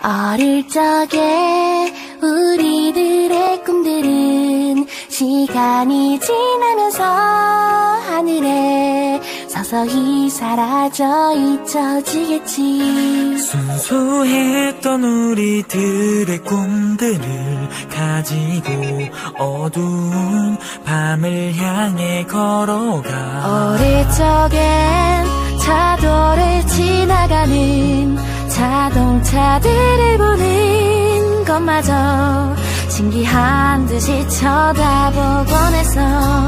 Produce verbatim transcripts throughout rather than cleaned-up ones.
어릴 적에 우리들의 꿈들은 시간이 지나면서 하늘에 서서히 사라져 잊혀지겠지. 순수했던 우리들의 꿈들을 가지고 어두운 밤을 향해 걸어가. 어릴 적엔 차도를 지나가는 자동차들을 보는 것마저 신기한 듯이 쳐다보곤 했어.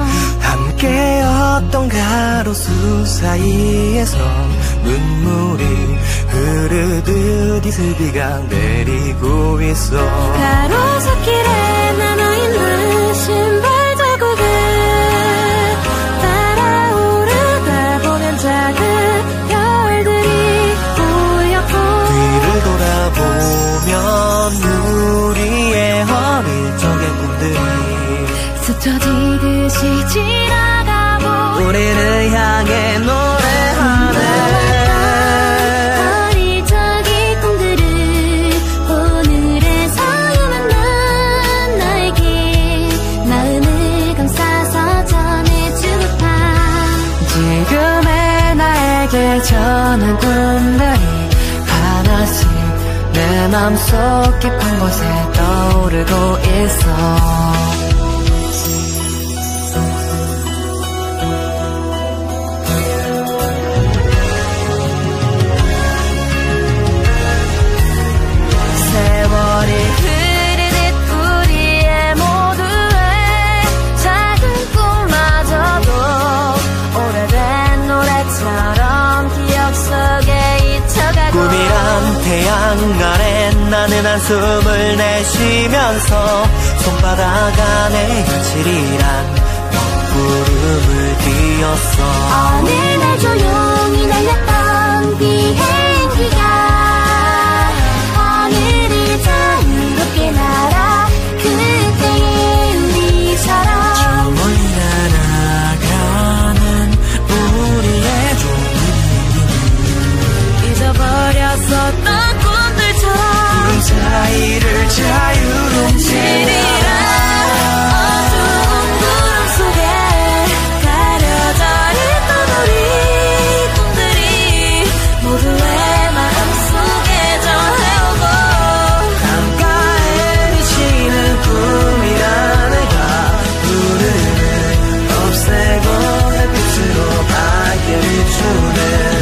함께였던 가로수 사이에서 눈물이 흐르듯 이슬비가 내리고 있어. 가로수길에 남아있는 신발 자국을 따라오르다 보면 작은 별들이 보였고, 뒤를 돌아보면 우리의 어릴 적의 꿈들이 스쳐지듯이 지나가고 우리를 향해 노래하네. 어릴 적의 꿈들을 오늘에서야 만난 나에게 마음을 감싸서 전해주고파. 지금의 나에게 전한 꿈들이 하나씩 내 맘속 깊은 곳에 떠오르고 있어. 꿈이란 태양 아래 나는 한숨을 내쉬면서 손바닥 안에 현실이란 먹구름을 띄었어. 어느 날 조용히 날렸던 비행기가 하늘을 자유롭게 날아 그때의 우리처럼 저 멀리 날아가는 우리의 조국이 잊어버렸었던 꿈들처럼 구름 사이를 자유롭게 어두운 구름 속에 가려져 있던 우리 꿈들이 모두의 마음속에 전해오고, 강가에 비치는 꿈이란 해가 불을 없애고 햇빛으로 밝게 비추네.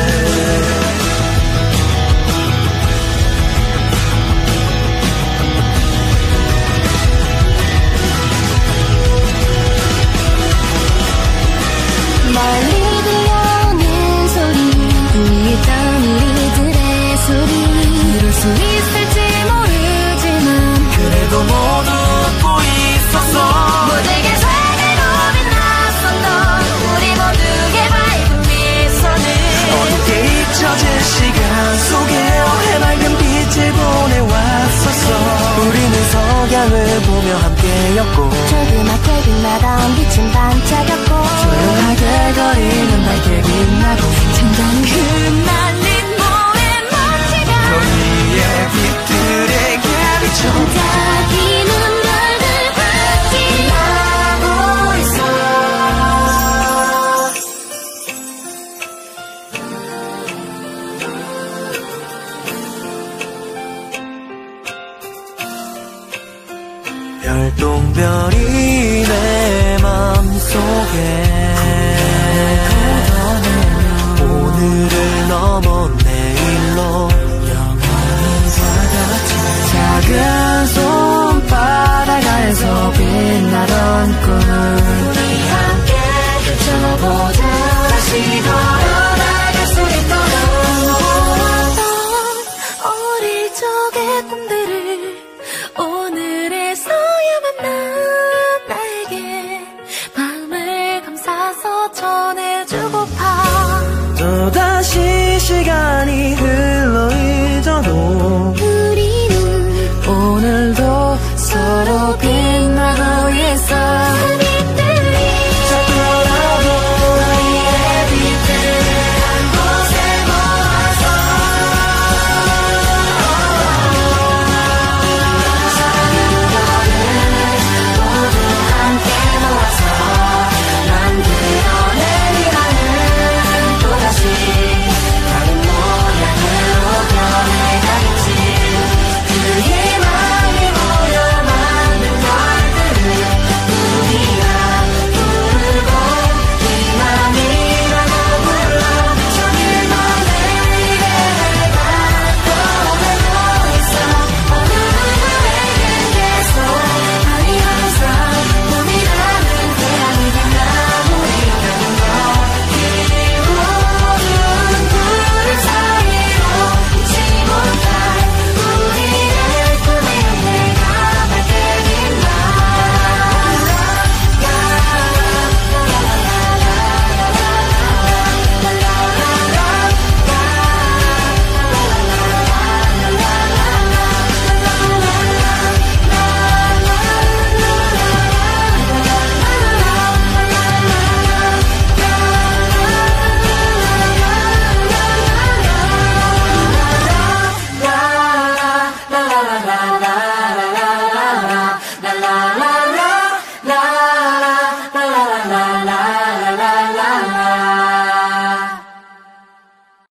멀리 들려오는 소리, 위에 있던 우리들의 소리, 이룰 수 있을지 모르지만 그래도 모두 웃고 있었어. 모두에게 새로 빛났었던 우리 모두의 밝은 미소는 어둡게 잊혀진 시간 속에 해맑은 빛을 보내왔었어. 우리는 석양을 보며 함께였고 조그맣게 빛나던 빛은 반짝였고, 조용하게 거리는 밝게 빛나고 잠깐 흩날린 모래 먼지가 너희의 빛들에게 비춰 반짝이는 별들 같이 나고 있어. 별똥별이 내 맘속에